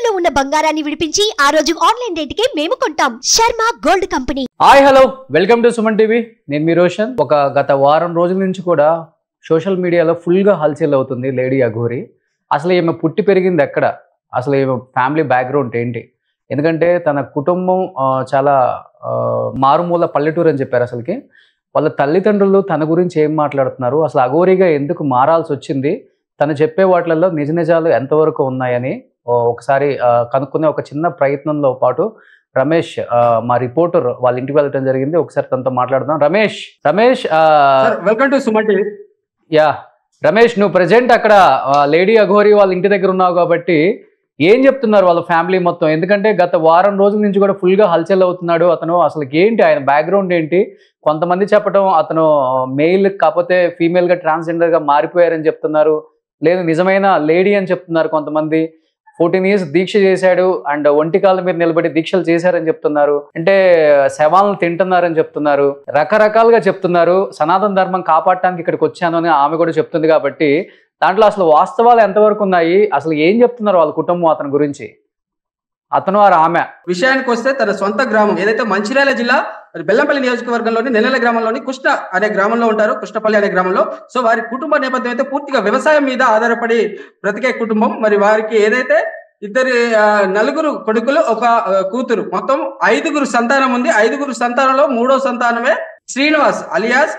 తాకట్టులో ఉన్న బంగారాన్ని విడిపించి ఆ రోజు ఆన్లైన్ రేటుకే మేము కొంటాం. Sharma gold company. Hi hello welcome to Suman TV. నేను మీ రోషన్. గత వారం రోజుల నుంచి కూడా సోషల్ మీడియాలో ఫుల్గా హల్చల్ అవుతుంది లేడీ అఘోరి. అసలు ఈమె పుట్టి పెరిగింది ఎక్కడ, అసలు ఈమె ఫ్యామిలీ బ్యాక్గ్రౌండ్ ఏంటి? ఎందుకంటే తన కుటుంబం చాలా మారుమూల పల్లెటూరు అని చెప్పారు. అసలుకి వాళ్ళ తల్లిదండ్రులు తన గురించి ఏం మాట్లాడుతున్నారు, అసలు అఘోరిగా ఎందుకు మారాల్సి వచ్చింది, తను చెప్పే వాటిల్లో నిజ నిజాలు ఎంతవరకు ఉన్నాయని ఒకసారి కనుక్కునే ఒక చిన్న ప్రయత్నంలో పాటు రమేష్ మా రిపోర్టర్ వాళ్ళ ఇంటికి వెళ్ళడం జరిగింది. ఒకసారి తనతో మాట్లాడదాం. Ramesh welcome to Suman TV. Yeah Ramesh, నువ్వు ప్రజెంట్ అక్కడ లేడీ అఘోరి వాళ్ళ ఇంటి దగ్గర ఉన్నావు కాబట్టి ఏం చెప్తున్నారు వాళ్ళ ఫ్యామిలీ మొత్తం? ఎందుకంటే గత వారం రోజుల నుంచి కూడా ఫుల్గా హల్చల్ అవుతున్నాడు అతను. అసలు ఏంటి ఆయన బ్యాక్గ్రౌండ్ ఏంటి? కొంతమంది చెప్పడం అతను మెయిల్ కాకపోతే ఫీమేల్గా ట్రాన్స్జెండర్గా మారిపోయారని చెప్తున్నారు, లేదు నిజమైన లేడీ అని చెప్తున్నారు కొంతమంది. 14 years దీక్ష చేశాడు అండ్ ఒంటి కాళ్ళ మీద నిలబడి దీక్షలు చేశారని చెప్తున్నారు, అంటే శవాలను తింటున్నారని చెప్తున్నారు, రకరకాలుగా చెప్తున్నారు. సనాతన ధర్మం కాపాడటానికి ఇక్కడికి వచ్చాను అని ఆమె కూడా చెప్తుంది. కాబట్టి దాంట్లో అసలు వాస్తవాలు ఎంతవరకు ఉన్నాయి, అసలు ఏం చెప్తున్నారు వాళ్ళ కుటుంబం అతని గురించి, అతను వారు ఆమె విషయానికి వస్తే తన సొంత గ్రామం ఏదైతే మంచిర్యాల జిల్లా బెల్లంపల్లి నియోజకవర్గంలోని నెల్లెల గ్రామంలోని కృష్ణ అనే గ్రామంలో ఉంటారు, కృష్ణపల్లి అనే గ్రామంలో. సో వారి కుటుంబ నేపథ్యం అయితే పూర్తిగా వ్యవసాయం మీద ఆధారపడి బ్రతికే కుటుంబం. మరి వారికి ఏదైతే నలుగురు కొడుకులు ఒక కూతురు, మొత్తం 5గురు సంతానం ఉంది. 5గురు సంతానంలో 3వ సంతానమే శ్రీనివాస్ అలియాస్.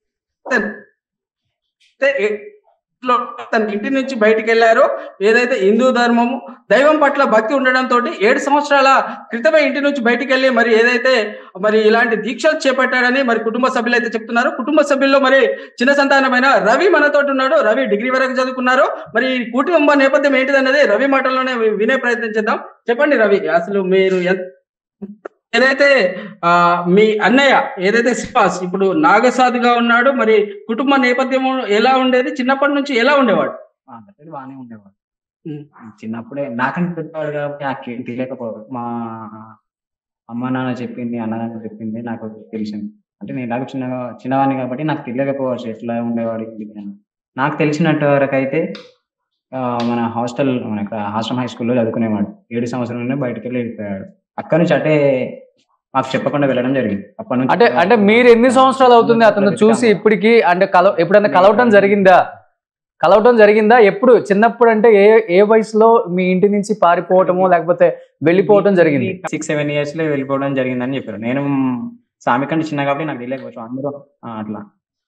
తన ఇంటి నుంచి బయటికి వెళ్ళారు. ఏదైతే హిందూ ధర్మము దైవం పట్ల భక్తి ఉండడంతో 7 సంవత్సరాల క్రితమే ఇంటి నుంచి బయటికి వెళ్ళి మరి ఏదైతే మరి ఇలాంటి దీక్షలు చేపట్టాడని మరి కుటుంబ సభ్యులు అయితే చెప్తున్నారు. కుటుంబ సభ్యుల్లో మరి చిన్న సంతానమైన రవి మనతోటి ఉన్నాడు. రవి డిగ్రీ వరకు చదువుకున్నారు. మరి కుటుంబ నేపథ్యం ఏంటిదన్నది రవి మాటల్లోనే వినే ప్రయత్నం చేద్దాం. చెప్పండి రవి, అసలు మీరు ఏదైతే మీ అన్నయ్య ఏదైతే శ్రీనివాస్ ఇప్పుడు నాగసాధుగా ఉన్నాడు, మరి కుటుంబ నేపథ్యం ఎలా ఉండేది? చిన్నప్పటి నుంచి ఎలా ఉండేవాడు? బాగానే ఉండేవాడు. చిన్నప్పుడే నాకంటే పెద్దవాడు కాబట్టి నాకేం తెలియకపోవడం, మా అమ్మ నాన్న చెప్పింది, అన్నదాన్ని చెప్పింది నాకు తెలిసింది. అంటే నేను నాకు చిన్నవాడిని కాబట్టి నాకు తెలియకపోవచ్చు ఎట్లా ఉండేవాడు. నాకు తెలిసినంత వరకు అయితే మన హాస్టల్ హై స్కూల్లో చదువుకునేవాడు. 7 సంవత్సరాలనే బయటకు వెళ్ళిపోయాడు. అక్కడి నుంచి అంటే మాకు చెప్పకుండా వెళ్ళడం జరిగింది. అప్పటి నుంచి అంటే మీరు ఎన్ని సంవత్సరాలు అవుతుంది అతను చూసి ఇప్పటికి? అంటే ఎప్పుడైనా కలవటం జరిగిందా? ఎప్పుడు? చిన్నప్పుడు అంటే ఏ వయసులో మీ ఇంటి నుంచి పారిపోవటము లేకపోతే వెళ్ళిపోవటం జరిగింది? 6-7 years లో వెళ్ళిపోవడం జరిగిందని చెప్పారు. నేను సామి కంటే చిన్న కాబట్టి నాకు తెలియకపోవచ్చు. అందరూ అట్లా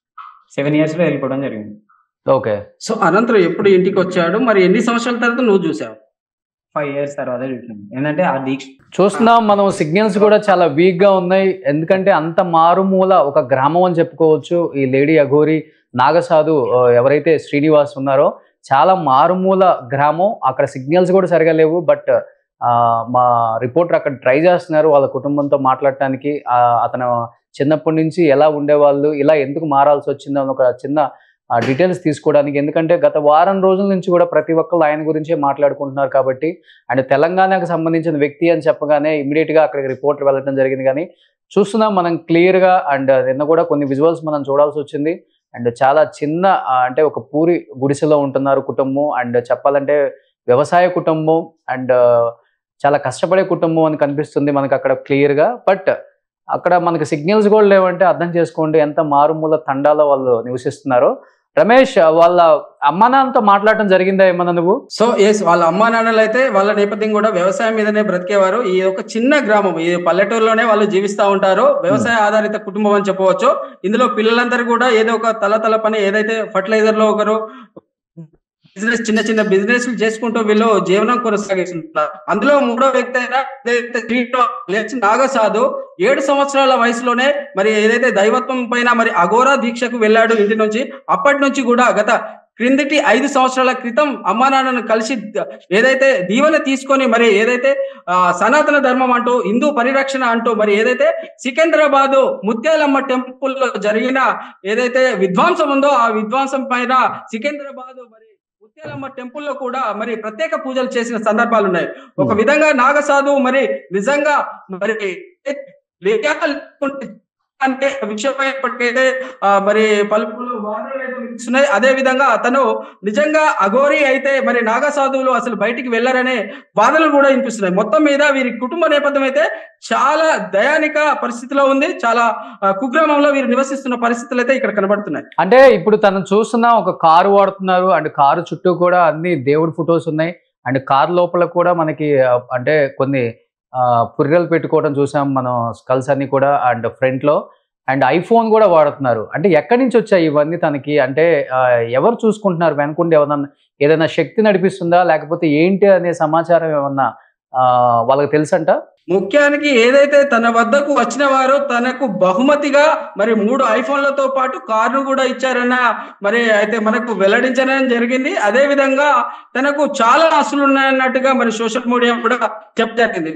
7 years లో వెళ్ళిపోవడం జరిగింది. ఓకే. సో అనంతరం ఎప్పుడు ఇంటికి వచ్చాడు? మరి ఎన్ని సంవత్సరాల తర్వాత నువ్వు చూసావు? 5 years తర్వాత చూసాను. ఏంటంటే ఆ దీక్ష చూస్తున్నాం మనం. సిగ్నల్స్ కూడా చాలా వీక్ గా ఉన్నాయి. ఎందుకంటే అంత మారుమూల ఒక గ్రామం అని చెప్పుకోవచ్చు ఈ లేడీ అఘోరి నాగసాధు ఎవరైతే శ్రీనివాస్ ఉన్నారో. చాలా మారుమూల గ్రామం, అక్కడ సిగ్నల్స్ కూడా సరిగా లేవు. బట్ మా రిపోర్టర్ అక్కడ ట్రై చేస్తున్నారు వాళ్ళ కుటుంబంతో మాట్లాడటానికి. అతను చిన్నప్పటి నుంచి ఎలా ఉండేవాళ్ళు, ఇలా ఎందుకు మారాల్సి వచ్చిందో అని ఒక చిన్న డీటెయిల్స్ తీసుకోవడానికి. ఎందుకంటే గత వారం రోజుల నుంచి కూడా ప్రతి ఒక్కరు ఆయన గురించే మాట్లాడుకుంటున్నారు కాబట్టి. అండ్ తెలంగాణకు సంబంధించిన వ్యక్తి అని చెప్పగానే ఇమీడియట్గా అక్కడికి రిపోర్టర్ వెళ్ళడం జరిగింది. కానీ చూస్తున్నాం మనం క్లియర్గా. అండ్ నిన్న కూడా కొన్ని విజువల్స్ మనం చూడాల్సి వచ్చింది. అండ్ చాలా చిన్న అంటే ఒక పూరి గుడిసెలో ఉంటున్నారు కుటుంబం. అండ్ చెప్పాలంటే వ్యవసాయ కుటుంబం అండ్ చాలా కష్టపడే కుటుంబం అని కనిపిస్తుంది మనకు అక్కడ క్లియర్గా. బట్ అక్కడ మనకి సిగ్నల్స్ కూడా లేవంటే అర్థం చేసుకోండి ఎంత మారుమూల తండాలో వాళ్ళు నివసిస్తున్నారో. రమేష్, వాళ్ళ అమ్మా నాన్నతో మాట్లాడటం జరిగిందా ఏమన్నా నువ్వు? సో ఎస్, వాళ్ళ అమ్మా నాన్నలు అయితే వాళ్ళ నేపథ్యం కూడా వ్యవసాయం మీదనే బ్రతికేవారు. ఈ ఒక చిన్న గ్రామం, ఈ పల్లెటూరులోనే వాళ్ళు జీవిస్తూ ఉంటారు. వ్యవసాయ ఆధారిత కుటుంబం అని చెప్పవచ్చు. ఇందులో పిల్లలందరూ కూడా ఏదో ఒక తల పని, ఏదైతే ఫర్టిలైజర్ లో ఒకరు బిజినెస్, చిన్న బిజినెస్ చేసుకుంటూ వీళ్ళు జీవనం కొనసాగిస్తున్నారు. అందులో 3వ వ్యక్తి అయినా నాగసాధు 7 సంవత్సరాల వయసులోనే మరి ఏదైతే దైవత్వం పైన మరి అఘోరా దీక్షకు వెళ్ళాడు ఇంటి నుంచి. అప్పటి నుంచి కూడా గత క్రిందటి 5 సంవత్సరాల క్రితం అమ్మా నాన్నను కలిసి ఏదైతే దీవెన తీసుకొని మరి ఏదైతే సనాతన ధర్మం అంటూ, హిందూ పరిరక్షణ అంటూ మరి ఏదైతే సికింద్రాబాద్ ముత్యాలమ్మ టెంపుల్ లో జరిగిన ఏదైతే విధ్వంసం ఉందో ఆ విధ్వంసం పైన సికింద్రాబాద్ మరి ముత్యాలమ్మ టెంపుల్ లో కూడా మరి ప్రత్యేక పూజలు చేసిన సందర్భాలు ఉన్నాయి. ఒక విధంగా నాగసాధు మరి నిజంగా మరి అంటే విషయమైనప్పటికైతే మరి పలుపులు వాదనలు వినిపిస్తున్నాయి. అదే విధంగా అతను నిజంగా అఘోరి అయితే మరి నాగా సాధువులు అసలు బయటికి వెళ్లరనే వాదనలు కూడా వినిపిస్తున్నాయి. మొత్తం మీద వీరి కుటుంబ నేపథ్యం అయితే చాలా దయానిక పరిస్థితిలో ఉంది. చాలా కుగ్రామంలో వీరు నివసిస్తున్న పరిస్థితులు అయితే ఇక్కడ కనబడుతున్నాయి. అంటే ఇప్పుడు తను చూస్తున్న ఒక కారు వాడుతున్నారు అండ్ కారు చుట్టూ కూడా అన్ని దేవుడి ఫొటోస్ ఉన్నాయి అండ్ కారు లోపల కూడా మనకి అంటే కొన్ని పుర్రెలు పెట్టుకోవడం చూసాం మనం, స్కల్స్ అన్ని కూడా అండ్ ఫ్రంట్ లో అండ్ ఐఫోన్ కూడా వాడుతున్నారు. అంటే ఎక్కడి నుంచి వచ్చాయి ఇవన్నీ తనకి? అంటే ఎవరు చూసుకుంటున్నారు వెనకుండి? ఏదైనా శక్తి నడిపిస్తుందా లేకపోతే ఏంటి అనే సమాచారం ఏమన్నా వాళ్ళకి తెలుసంట? ముఖ్యానికి ఏదైతే తన వద్దకు వచ్చిన వారో తనకు బహుమతిగా మరి 3 ఐఫోన్లతో పాటు కారును కూడా ఇచ్చారన్న మరి అయితే మనకు వెల్లడించడం జరిగింది. అదే విధంగా తనకు చాలా ఆస్తులు ఉన్నాయన్నట్టుగా మరి సోషల్ మీడియా కూడా చెప్పజరిగింది.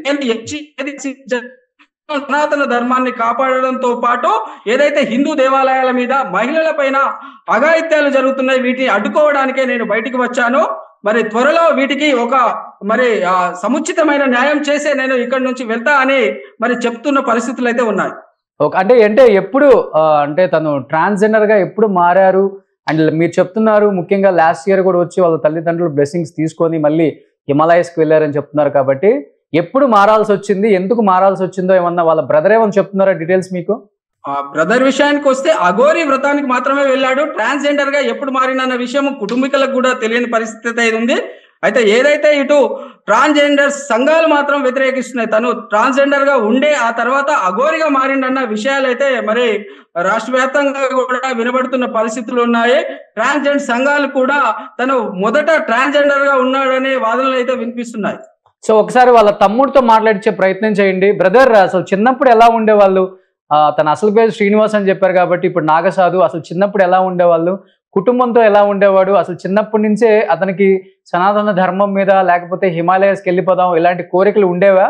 సనాతన ధర్మాన్ని కాపాడడంతో పాటు ఏదైతే హిందూ దేవాలయాల మీద మహిళల పైన అఘాయిత్యాలు జరుగుతున్నాయి, వీటిని అడ్డుకోవడానికే నేను బయటికి వచ్చాను. మరి త్వరలో వీటికి ఒక మరి సముచితమైన న్యాయం చేసే నేను ఇక్కడి నుంచి వెళ్తా అని మరి చెప్తున్న పరిస్థితులు అయితే ఉన్నాయి. అంటే ఎప్పుడు అంటే తను ట్రాన్స్జెండర్ గా ఎప్పుడు మారారు? అండ్ మీరు చెప్తున్నారు ముఖ్యంగా లాస్ట్ ఇయర్ కూడా వచ్చి వాళ్ళ తల్లిదండ్రులు బ్లెస్సింగ్స్ తీసుకొని మళ్ళీ హిమాలయస్కి వెళ్ళారని చెప్తున్నారు. కాబట్టి ఎప్పుడు మారాల్సి వచ్చింది, ఎందుకు మారాల్సి వచ్చిందో ఏమన్నా వాళ్ళ బ్రదర్ ఏమన్నా చెప్తున్నారా డీటెయిల్స్ మీకు? ఆ బ్రదర్ విషయానికి వస్తే అఘోరి వ్రతానికి మాత్రమే వెళ్ళాడు. ట్రాన్స్జెండర్ గా ఎప్పుడు మారినన్న విషయం కుటుంబీకులకు కూడా తెలియని పరిస్థితి అయితే ఉంది. అయితే ఏదైతే ఇటు ట్రాన్స్జెండర్ సంఘాలు మాత్రం వ్యతిరేకిస్తున్నాయి. తను ట్రాన్స్జెండర్ గా ఉండే ఆ తర్వాత అఘోరిగా మారిండన్న విషయాలు అయితే మరి రాష్ట్ర వ్యాప్తంగా కూడా వినబడుతున్న పరిస్థితులు ఉన్నాయి. ట్రాన్స్జెండర్ సంఘాలు కూడా తను మొదట ట్రాన్స్జెండర్ గా ఉన్నాడనే వాదనలు అయితే వినిపిస్తున్నాయి. సో ఒకసారి వాళ్ళ తమ్ముడితో మాట్లాడించే ప్రయత్నం చేయండి. బ్రదర్, అసలు చిన్నప్పుడు ఎలా ఉండేవాళ్ళు? తన అసలు పేరు శ్రీనివాస్ అని చెప్పారు కాబట్టి ఇప్పుడు నాగసాధు. అసలు చిన్నప్పుడు ఎలా ఉండేవాళ్ళు? కుటుంబంతో ఎలా ఉండేవాడు? అసలు చిన్నప్పటి నుంచే అతనికి సనాతన ధర్మం మీద లేకపోతే హిమాలయస్కి వెళ్ళిపోదాం ఇలాంటి కోరికలు ఉండేవా?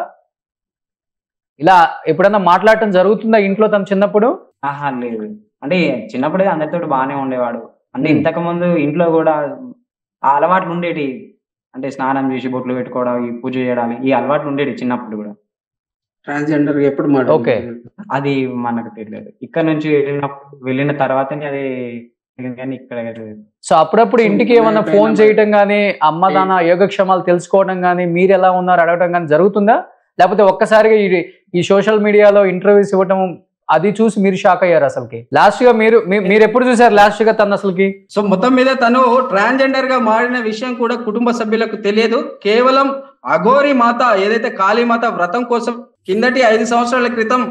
ఇలా ఎప్పుడన్నా మాట్లాడటం జరుగుతుందా ఇంట్లో తను చిన్నప్పుడు? లేదు. అంటే చిన్నప్పుడే అందరితో బాగానే ఉండేవాడు. అంటే ఇంతకు ముందు ఇంట్లో కూడా ఆ అలవాట్లు ఉండేటి. అంటే స్నానం చేసి బొట్లు పెట్టుకోవడం, ఈ పూజ చేయడాలి, ఈ అలవాట్లు ఉండేది చిన్నప్పుడు కూడా. ట్రాన్స్జెండర్ ఎప్పుడు ఓకే, అది మనకు తెలియదు. ఇక్కడ నుంచి వెళ్ళిన తర్వాతనే అది ఇక్కడ. సో అప్పుడప్పుడు ఇంటికి ఏమన్నా ఫోన్ చేయటం కానీ అమ్మ నాన్న యోగక్షేమాలు తెలుసుకోవడం కానీ మీరు ఎలా ఉన్నారు అడగటం కానీ జరుగుతుందా? లేకపోతే ఒక్కసారిగా ఈ సోషల్ మీడియాలో ఇంటర్వ్యూస్ ఇవ్వటం అది చూసి మీరు షాక్ అయ్యారు? అసలుకి లాస్ట్ గా మీరు ఎప్పుడు చూసారు లాస్ట్ గా తను అసలుకి? సో మొత్తం మీద తను ట్రాన్స్జెండర్ గా మారిన విషయం కూడా కుటుంబ సభ్యులకు తెలియదు. కేవలం అఘోరి మాత ఏదైతే కాళీమాత వ్రతం కోసం కిందటి 5 సంవత్సరాల క్రితం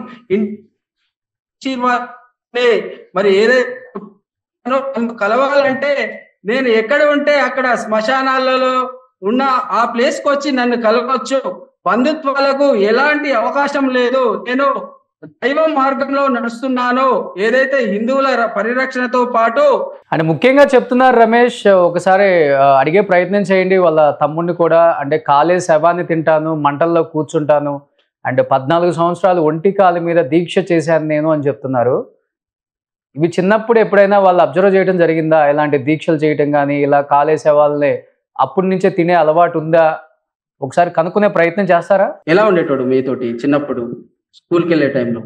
మరి ఏదైతే కలవాలంటే నేను ఎక్కడ ఉంటే అక్కడ శ్మశానాలలో ఉన్న ఆ ప్లేస్ కు వచ్చి నన్ను కలవచ్చు, బంధుత్వాలకు ఎలాంటి అవకాశం లేదు, నేను దైవ మార్గంలో నడుస్తున్నాను, ఏదైతే హిందువుల పరిరక్షణతో పాటు అంటే ముఖ్యంగా చెప్తున్నారు రమేష్. ఒకసారి అడిగే ప్రయత్నం చేయండి వాళ్ళ తమ్ముడిని కూడా. అంటే కాలే శవాన్ని తింటాను, మంటల్లో కూర్చుంటాను అంటే 14 సంవత్సరాలు ఒంటి కాలు మీద దీక్ష చేశాను నేను అని చెప్తున్నారు. ఇవి చిన్నప్పుడు ఎప్పుడైనా వాళ్ళు అబ్జర్వ్ చేయడం జరిగిందా? ఇలాంటి దీక్షలు చేయటం కానీ ఇలా కాలే శవాలనే అప్పటి నుంచే తినే అలవాటు ఉందా? ఒకసారి కనుక్కునే ప్రయత్నం చేస్తారా? ఎలా ఉండేటోడు మీతోటి చిన్నప్పుడు స్కూల్కి వెళ్ళే టైంలో?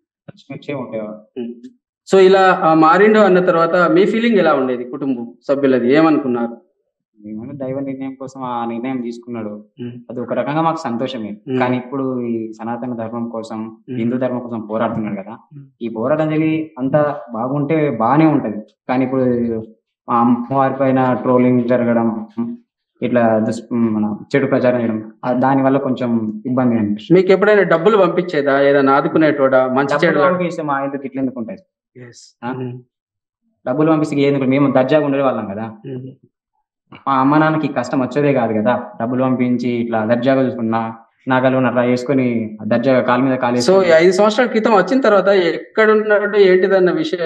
సో ఇలా మారిండు అన్న తర్వాత మీ ఫీలింగ్ ఎలా ఉండేది? కుటుంబం సభ్యులది ఏమనుకున్నారు? ఏమైనా దైవ నిర్ణయం కోసం ఆ నిర్ణయం తీసుకున్నాడు, అది ఒక రకంగా మాకు సంతోషమే. కానీ ఇప్పుడు ఈ సనాతన ధర్మం కోసం, హిందూ ధర్మం కోసం పోరాడుతున్నాడు కదా, ఈ పోరాటం జరిగి అంతా బాగుంటే బాగానే ఉంటది. కానీ ఇప్పుడు మా అమ్మవారి పైన ట్రోలింగ్ జరగడం, ఇట్లా మన చెడు ప్రచారం చేయడం, దాని వల్ల కొంచెం ఇబ్బంది అనిపిస్తుంది. మీకు ఎప్పుడైనా డబ్బులు పంపించేదా? ఏదైనా ఆదుకునేటోడా? మంచి చెడు పంపిస్తే మా ఇంటికి ఇట్లా ఎందుకు ఉంటాయి? డబ్బులు పంపిస్తే ఎందుకు? మేము దర్జాగా ఉండే వాళ్ళం కదా. మా అమ్మ నాన్నకి కష్టం వచ్చేదే కాదు కదా, డబ్బులు పంపించి ఇట్లా దర్జాగా చూసుకున్నా నాగలు అట్లా వేసుకొని దర్జాగా కాలు మీద కాలు. సో 5 సంవత్సరాల క్రితం వచ్చిన తర్వాత ఎక్కడ ఉన్నాడు ఏంటిదన్న విషయం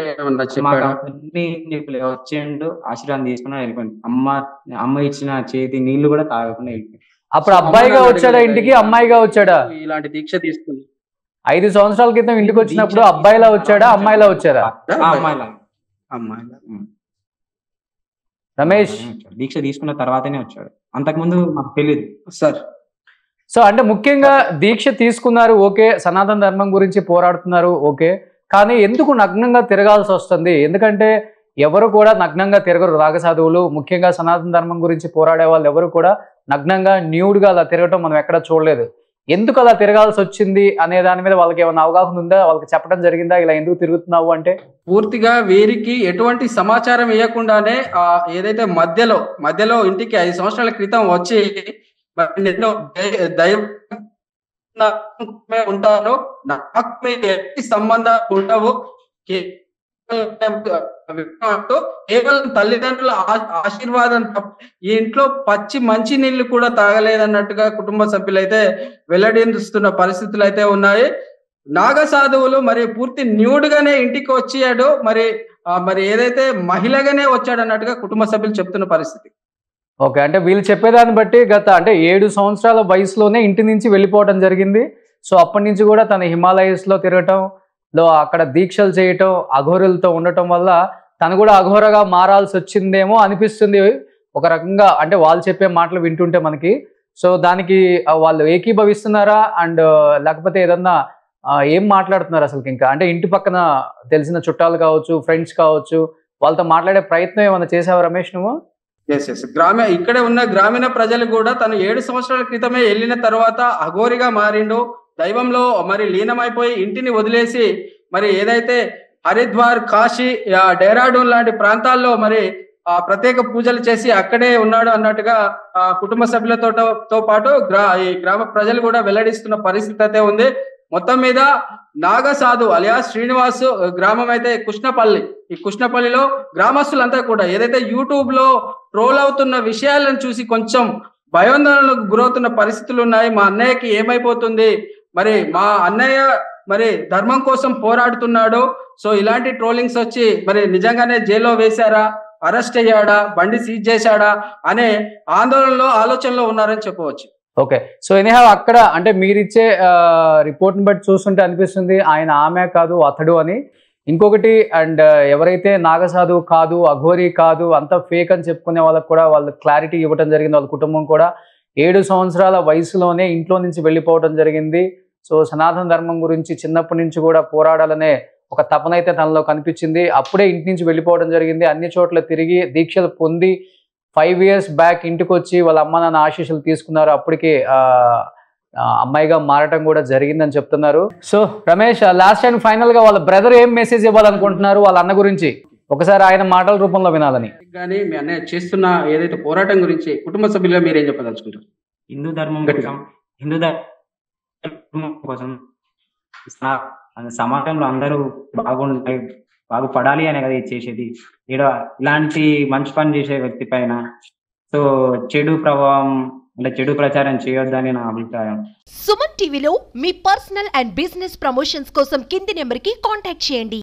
వచ్చిండు, ఆశీర్వాదం తీసుకున్నా వెళ్ళిపోయింది. అమ్మ ఇచ్చిన చేతి నీళ్లు కూడా తాగకుండా వెళ్ళిపోయింది. అప్పుడు అబ్బాయిగా వచ్చాడా ఇంటికి, అమ్మాయిగా వచ్చాడా? ఇలాంటి దీక్ష తీసుకుని 5 సంవత్సరాల క్రితం ఇంటికి వచ్చినప్పుడు అబ్బాయిలా వచ్చాడా అమ్మాయిలా వచ్చాడా? అమ్మాయిలా. రమేష్ దీక్ష తీసుకున్న తర్వాతనే వచ్చాడు, అంతకుముందు మాకు తెలియదు సార్. సో అంటే ముఖ్యంగా దీక్ష తీసుకున్నారు ఓకే, సనాతన ధర్మం గురించి పోరాడుతున్నారు ఓకే, కానీ ఎందుకు నగ్నంగా తిరగాల్సి వస్తుంది? ఎందుకంటే ఎవరు కూడా నగ్నంగా తిరగరు నాగసాధువులు. ముఖ్యంగా సనాతన ధర్మం గురించి పోరాడే వాళ్ళు ఎవరు కూడా నగ్నంగా న్యూడ్గా అలా తిరగటం మనం ఎక్కడా చూడలేదు. ఎందుకు అలా తిరగాల్సి వచ్చింది అనే దాని మీద వాళ్ళకి ఏమైనా అవగాహన ఉందా? వాళ్ళకి చెప్పడం జరిగిందా ఇలా ఎందుకు తిరుగుతున్నావు అంటే? పూర్తిగా వీరికి ఎటువంటి సమాచారం ఇవ్వకుండానే ఏదైతే మధ్యలో ఇంటికి 5 సంవత్సరాల క్రితం వచ్చి నేను దైవ ఉంటాను, నాకు ఎట్టి సంబంధాలు ఉండవు, కేవలం తల్లిదండ్రుల ఆశీర్వాదం ఈ ఇంట్లో పచ్చి మంచి నీళ్లు కూడా తాగలేదన్నట్టుగా కుటుంబ సభ్యులైతే వెల్లడిస్తున్న పరిస్థితులు అయితే ఉన్నాయి. నాగసాధువులు మరి పూర్తి న్యూడ్ గానే ఇంటికి వచ్చాడు, మరి ఏదైతే మహిళగానే వచ్చాడు అన్నట్టుగా కుటుంబ సభ్యులు చెప్తున్న పరిస్థితి. ఓకే, అంటే వీళ్ళు చెప్పేదాన్ని బట్టి అంటే 7 సంవత్సరాల వయసులోనే ఇంటి నుంచి వెళ్ళిపోవడం జరిగింది. సో అప్పటి నుంచి కూడా తన హిమాలయస్లో తిరగటం, అక్కడ దీక్షలు చేయటం, అఘోరులతో ఉండటం వల్ల తను కూడా అఘోరగా మారాల్సి వచ్చిందేమో అనిపిస్తుంది ఒక రకంగా, అంటే వాళ్ళు చెప్పే మాటలు వింటుంటే మనకి. సో దానికి వాళ్ళు ఏకీభవిస్తున్నారా అండ్ లేకపోతే ఏదన్నా ఏం మాట్లాడుతున్నారు అసలు? ఇంకా అంటే ఇంటి పక్కన తెలిసిన చుట్టాలు కావచ్చు, ఫ్రెండ్స్ కావచ్చు, వాళ్ళతో మాట్లాడే ప్రయత్నం ఏమన్నా చేసావా రమేష్ నువ్వు? ఎస్ ఇక్కడే ఉన్న గ్రామీణ ప్రజలు కూడా తను 7 సంవత్సరాల క్రితమే వెళ్ళిన తర్వాత అఘోరిగా మారిండు, దైవంలో మరి లీనమైపోయి ఇంటిని వదిలేసి మరి ఏదైతే హరిద్వార్, కాశీ, డెహ్రాడూన్ లాంటి ప్రాంతాల్లో మరి ప్రత్యేక పూజలు చేసి అక్కడే ఉన్నాడు అన్నట్టుగా కుటుంబ సభ్యులతో పాటు ఈ గ్రామ ప్రజలు కూడా వెల్లడిస్తున్న పరిస్థితి అయితే ఉంది. మొత్తం మీద నాగసాధు అలియాస్ శ్రీనివాస్ గ్రామం అయితే కృష్ణపల్లి. ఈ కృష్ణపల్లిలో గ్రామస్తులంతా కూడా ఏదైతే యూట్యూబ్ లో ట్రోల్ అవుతున్న విషయాలను చూసి కొంచెం భయోందనలకు గురవుతున్న పరిస్థితులు ఉన్నాయి. మా అన్నయ్యకి ఏమైపోతుంది, మరి మా అన్నయ్య మరి ధర్మం కోసం పోరాడుతున్నాడు, సో ఇలాంటి ట్రోలింగ్స్ వచ్చి మరి నిజంగానే జైల్లో వేశారా, అరెస్ట్ అయ్యాడా, బండి సీజ్ చేశాడా అనే ఆలోచనలో ఉన్నారని చెప్పవచ్చు. ఓకే, సో ఎనీహౌ అక్కడ అంటే మీరిచ్చే రిపోర్ట్ని బట్టి చూస్తుంటే అనిపిస్తుంది ఆయన ఆమె కాదు అతడు అని. ఇంకొకటి అండ్ ఎవరైతే నాగసాధువు కాదు, అఘోరీ కాదు, అంత ఫేక్ అని చెప్పుకునే వాళ్ళకి కూడా వాళ్ళు క్లారిటీ ఇవ్వడం జరిగింది. వాళ్ళ కుటుంబం కూడా 7 సంవత్సరాల వయసులోనే ఇంట్లో నుంచి వెళ్ళిపోవడం జరిగింది. సో సనాతన ధర్మం గురించి చిన్నప్పటి నుంచి కూడా పోరాడాలనే ఒక తపనైతే తనలో కనిపించింది. అప్పుడే ఇంటి నుంచి వెళ్ళిపోవడం జరిగింది. అన్ని చోట్ల తిరిగి దీక్షలు పొంది 5 years బ్యాక్ ఇంటికి వచ్చి వాళ్ళ అమ్మ నాన్న ఆశీస్సులు తీసుకున్నారు. అప్పటికి అమ్మాయిగా మారటం కూడా జరిగిందని చెప్తున్నారు. So Ramesh, last and final గా వాళ్ళ బ్రదర్ ఏం మెసేజ్ ఇవ్వాలనుకుంటున్నారు వాళ్ళ అన్న గురించి? ఒకసారి ఆయన మాటల రూపంలో వినాలని. కానీ మీ అన్నయ్య చేస్తున్న ఏదైతే పోరాటం గురించి కుటుంబ సభ్యులుగా మీరేం చెప్పదలుచుకుంటారు? హిందూ ధర్మం కోసం సమాజంలో అందరూ బాగుపడాలి అనే కదా చేసేది. ఇలాంటి మంచి పని చేసే వ్యక్తి పైన సో చెడు ప్రభావం అంటే చెడు ప్రచారం చేయొద్దని నా అభిప్రాయం. సుమన్ టీవీలో మీ పర్సనల్ అండ్ బిజినెస్ ప్రమోషన్స్ కోసం కింది నెంబర్కి కాంటాక్ట్ చేయండి.